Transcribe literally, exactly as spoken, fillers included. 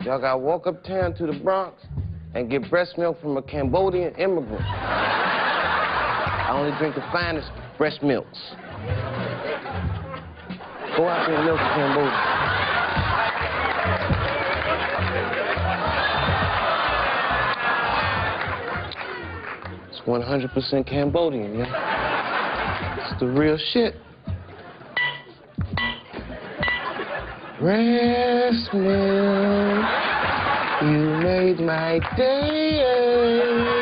Y'all gotta walk uptown to the Bronx and get breast milk from a Cambodian immigrant. I only drink the finest breast milks. Go out there and milk in Cambodia. It's one hundred percent Cambodian, yeah? It's the real shit. Breast milk, you made my day.